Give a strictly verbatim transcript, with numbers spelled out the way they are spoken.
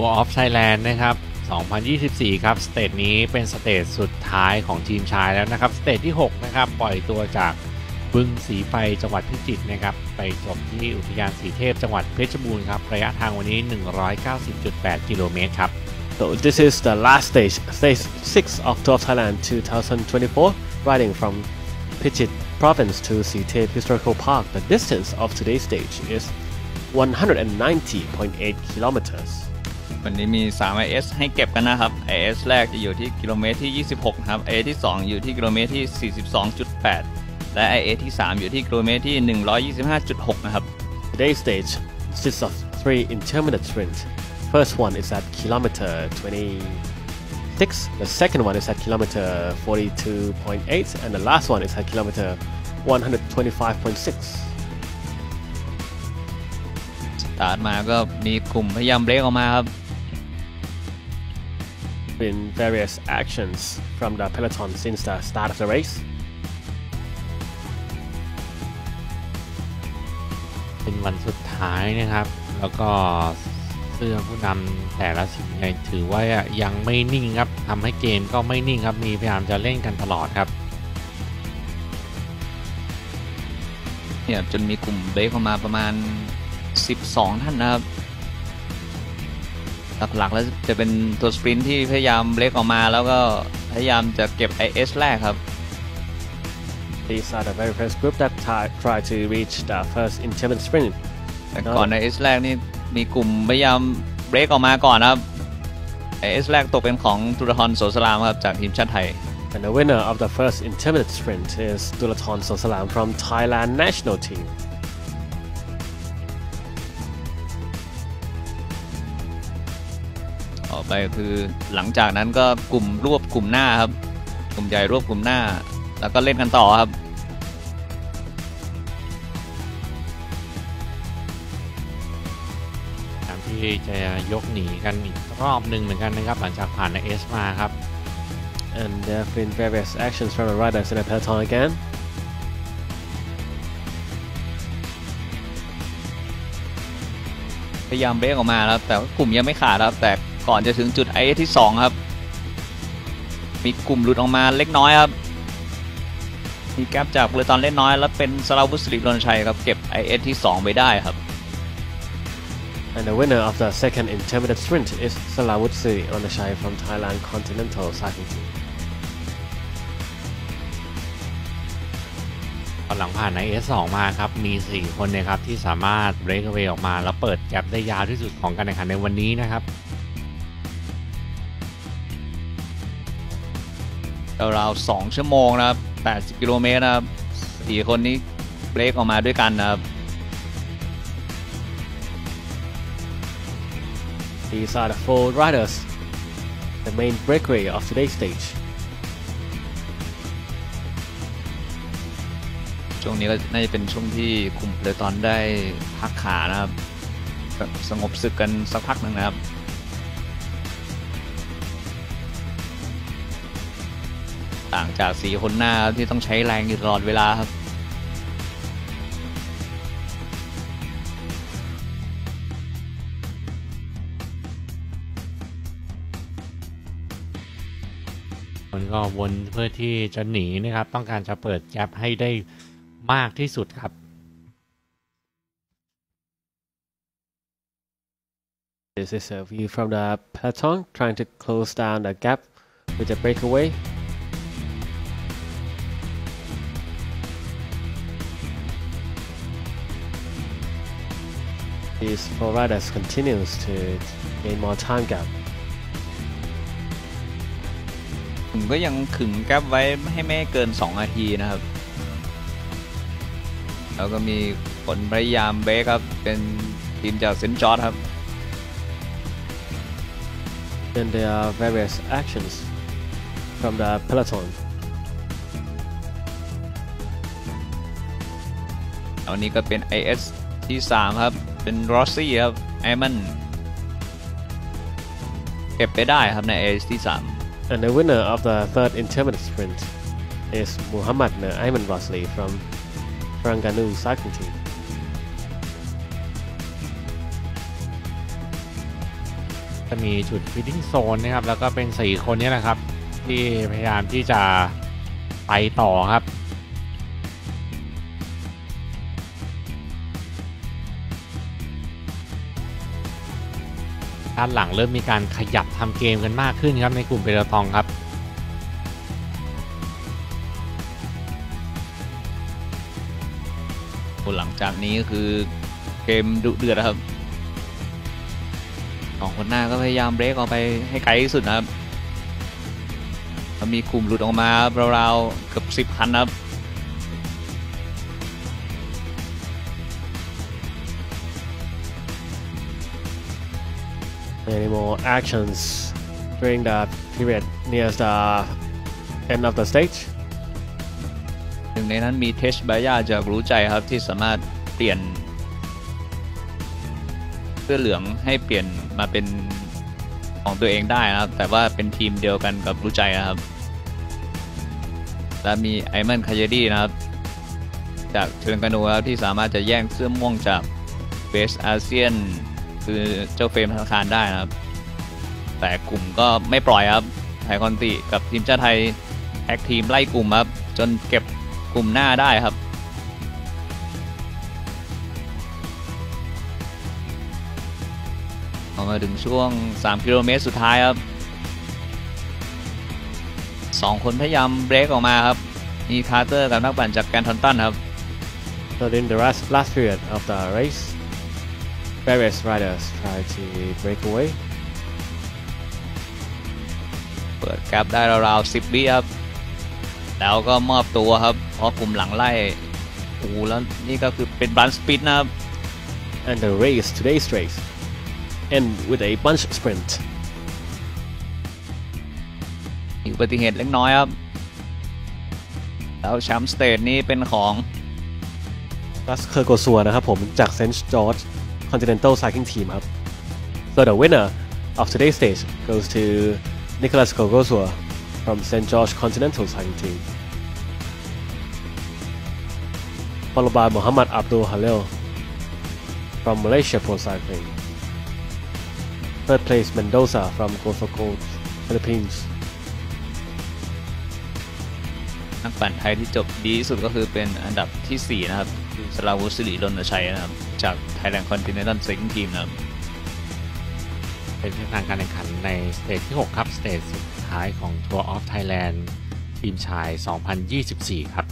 Tour of Thailand นะครับสองพันยี่สิบสี่ครับสเตจนี้เป็นสเตจสุดท้ายของทีมชายแล้วนะครับสเตจที่หกนะครับปล่อยตัวจากบึงสีไฟจังหวัดพิจิตรนะครับไปจบที่อุทยานสีเทพจังหวัดเพชรบูรณ์ครับระยะทางวันนี้ หนึ่งร้อยเก้าสิบจุดแปด กิโลเมตรครับ So this is the last stage, stage six of Tour of Thailand twenty twenty-four, riding from Phichit Province to Sitep Historical Park. The distance of today's stage is one hundred ninety point eight kilometers. วันนี้มีสาม ไอ เอส ให้เก็บกันนะครับ ไอ เอส แรกจะอยู่ที่กิโลเมตรที่ยี่สิบหกครับ ไอ เอส ที่สองอยู่ที่กิโลเมตรที่ สี่สิบสองจุดแปด และ ไอ เอส ที่สามอยู่ที่กิโลเมตรที่ หนึ่งร้อยยี่สิบห้าจุดหก นะครับ Today's stage consists of three intermittent sprints. First one is at kilometer twenty-six, the second one is at kilometer forty-two point eight, and the last one is at kilometer one hundred twenty-five point six. สตาร์ทมาก็มีกลุ่มพยายามเบรกออกมาครับ In various actions from the peloton since the start of the race. เป็นวันสุดท้ายนะครับแล้วก็เสื้อผู้นำแต่ละสีเนี่ยถือว่ายังไม่นิ่งครับทำให้เกมก็ไม่นิ่งครับมีพยายามจะเล่นกันตลอดครับเนี่ยจนมีกลุ่มเบรกออกมาประมาณสิบสองท่านนะครับหลักๆแล้วจะเป็นตัวสปรินท์ที่พยายามเบรกออกมาแล้วก็พยายามจะเก็บ ไอ เอส แรกครับ These are the very first group that try to reach the first intermittent sprint. แต่ก่อน ไอ เอส แรกนี่มีกลุ่มพยายามเบรกออกมาก่อนนะครับ ไอ เอส แรกตกเป็นของตุลธรโสสลามครับจากทีมชาติไทย And the winner of the first intermittent sprint is Dulathorn Sosalam from Thailand national team. ต่อไปคือหลังจากนั้นก็กลุ่มรวบกลุ่มหน้าครับกลุ่มใหญ่รวบกลุ่มหน้าแล้วก็เล่นกันต่อครับที่จะยกหนีกันอีกรอบหนึ่งเหมือนกันนะครับหลังจากผ่านใน S มาครับ And there have been various actions from the riders in the peloton again. พยายามเบรกออกมาแล้วแต่กลุ่มยังไม่ขาดครับแต่ก่อนจะถึงจุด ไอ เอส ที่สองครับมีกลุ่มหลุดออกมาเล็กน้อยครับมีแกลบจากบุรีรัมย์เล็กน้อยแล้วเป็นสราวุฒิ สิริรณชัยครับเก็บ ไอ เอส ที่สองไปได้ครับ And the winner of the second intermittent sprint is Salawut Siri Onashai from Thailand Continental Cycling Team. หลังผ่านใน เอส สอง มาครับมีสี่คนนะครับที่สามารถเบรกเอาไว้ออกมาแล้วเปิดแกปได้ยาวที่สุดของการแข่งขันในวันนี้นะครับราวๆสองชั่วโมงนะครับแปดสิบกิโลเมตรนะครับสี่คนนี้เบรกออกมาด้วยกันนะครับ These are the four riders, the main breakaway of today's stage. ช่วงนี้ก็น่าจะเป็นช่วงที่กลุ่มเพลตอนได้พักขานะครับสงบศึกกันสักพักหนึ่งนะครับต่างจากสี่คนหน้าที่ต้องใช้แรงอยู่ตลอดเวลาครับมันก็วนเพื่อที่จะหนีนะครับต้องการจะเปิดแกปให้ได้มากที่สุดครับ This is a view from the peloton trying to close down the gap with the breakaway. These four riders continues to gain more time gap. ผมก็ยังขึงแกปไว้ให้ไม่เกินสองนาทีนะครับแล้วก็มีคนพยายามเบรกครับเป็นทีมจากเซนต์จอร์จครับ Then there are various actions from the peloton. อันนี้ก็เป็น ไอ เอส ที่สามครับเป็นรอสซี่ครับไอมันเก็บไปได้ครับใน ไอ เอส ที่สาม And the winner of the third intermittent sprint is Muhammad Nur Ayman Rosli from Terengganu Cycling Team. จะมีจุดฟีดดิ้งโซนนะครับแล้วก็เป็นสี่คนนี้แหละครับที่พยายามที่จะไปต่อครับด้านหลังเริ่มมีการขยับทำเกมกันมากขึ้นครับในกลุ่มเปโตรตองครับหลังจากนี้คือเกมดุเดือดครับสองคนหน้าก็พยายามเบรกออกไปให้ไกลที่สุดนะครับมีกลุ่มหลุดออกมาราวๆเกือบสิบคันครับ Any more actions during the period near the end of the stage? หนึ่งในนั้นมีเทชบายาจากรู้ใจครับที่สามารถเปลี่ยนเสื้อเหลืองให้เปลี่ยนมาเป็นของตัวเองได้นะครับแต่ว่าเป็นทีมเดียวกันกับรู้ใจนะครับและมีไอแมนคาเยดี้นะครับจากเชิญกานูครับที่สามารถจะแย่งเสื้อม่วงจากเวสอาเซียนคือเจ้าเฟรมธนาคารได้นะครับแต่กลุ่มก็ไม่ปล่อยครับไทคอนติกับทีมชาติไทยแท็กทีมไล่กลุ่มครับจนเก็บกลุ่มหน้าได้ครับพอมาถึงช่วงสามกิโลเมตรสุดท้ายครับสองคนพยายามเบรกออกมาครับมีคาร์เตอร์กับนักปั่นจากแกนทอนตันครับ So in the last last period of the race, various riders try to break away. เปิดแกปได้ราวๆสิบวิครับแล้วก็มอบตัวครับเพราะกลุ่มหลังไล่โอ้โหแล้วนี่ก็คือเป็นบันสปิดนะครับ And the race, today's race, end with a bunch sprint. มีอุบัติเหตุเล็กน้อยครับแล้วแชมป์สเตทนี้เป็นของ That's เคอร์โกซัวนะครับผมจาก Saint George Continental Cycling Team ครับ So the winner of today's stage goes to Nicolas Kogosua from Saint George Continental Cycling Team, followed by Muhammad Abdul Halil from Malaysia Pro Cycling. Third place Mendoza from Gold Coast, Philippines. นักปั่นไทยที่จบดีที่สุดก็คือเป็นอันดับที่สี่นะครับคือสราวุฒิสิริรณชัยนะครับจาก Thailand Continental Cycling Team นะครับเป็นเส้นทางการแข่งขันในสเตจที่หกครับสเตจสุดท้ายของ Tour of Thailand ทีมชายสองพันยี่สิบสี่ครับ